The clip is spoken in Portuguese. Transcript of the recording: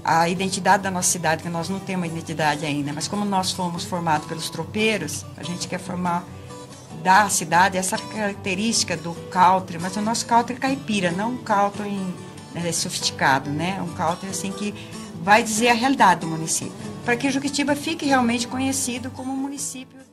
a identidade da nossa cidade, que nós não temos uma identidade ainda, mas como nós fomos formados pelos tropeiros, a gente quer formar da cidade essa característica do country, mas o nosso country é caipira, não um country sofisticado, né? Um country assim que vai dizer a realidade do município, para que Juquitiba fique realmente conhecido como um município